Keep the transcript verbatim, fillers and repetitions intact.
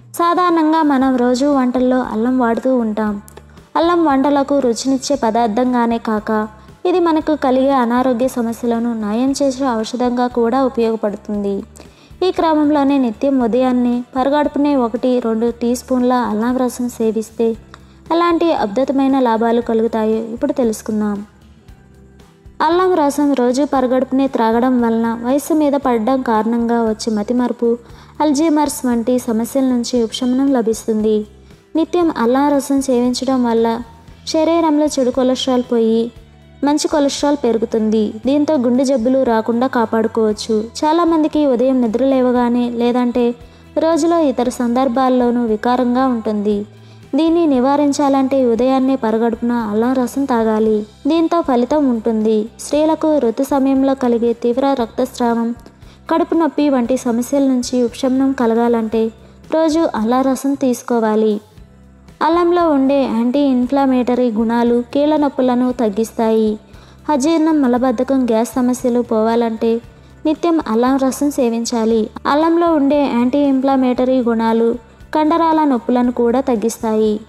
సాధారణంగా మనం రోజు వంటల్లో అల్లం వాడుతూ ఉంటాం. అల్లం వంటలకు రుచినిచ్చే పదార్థంగానే కాక ఇది మనకు కలిగే అనారోగ్య సమస్యలను నయం చేసే ఔషధంగా కూడా ఉపయోగపడుతుంది. ఈ క్రమంలోనే నిత్యం ఉదయాన్నే పరగడుపునే ఒకటి రెండు టీ స్పూన్ల అల్లం రసం సేవిస్తే ఎలాంటి అద్భుతమైన లాభాలు కలుగుతాయో ఇప్పుడు తెలుసుకుందాం. అల్లం రసం రోజు పరగడుపునే త్రాగడం వలన వయసు మీద పడడం కారణంగా వచ్చే మతిమరుపు, అల్జీమర్స్ వంటి సమస్యల నుంచి ఉపశమనం లభిస్తుంది. నిత్యం అల్లం రసం సేవించడం వల్ల శరీరంలో చెడు కొలెస్ట్రాల్ పోయి మంచి కొలెస్ట్రాల్ పెరుగుతుంది. దీంతో గుండె జబ్బులు రాకుండా కాపాడుకోవచ్చు. చాలామందికి ఉదయం నిద్ర లేవగానే లేదంటే రోజులో ఇతర సందర్భాల్లోనూ వికారంగా ఉంటుంది. దీన్ని నివారించాలంటే ఉదయాన్నే పరగడుపున అల్లం రసం తాగాలి. దీంతో ఫలితం ఉంటుంది. స్త్రీలకు ఋతు సమయంలో కలిగే తీవ్ర రక్తస్రావం, కడుపు నొప్పి వంటి సమస్యల నుంచి ఉపశమనం కలగాలంటే రోజు అల్లం రసం తీసుకోవాలి. అల్లంలో ఉండే యాంటీ ఇన్ఫ్లమేటరీ గుణాలు కీళ్ళ నొప్పులను తగ్గిస్తాయి. అజీర్ణం, మలబద్ధకం, గ్యాస్ సమస్యలు పోవాలంటే నిత్యం అల్లం రసం సేవించాలి. అల్లంలో ఉండే యాంటీ ఇన్ఫ్లమేటరీ గుణాలు కండరాల నొప్పులను కూడా తగ్గిస్తాయి.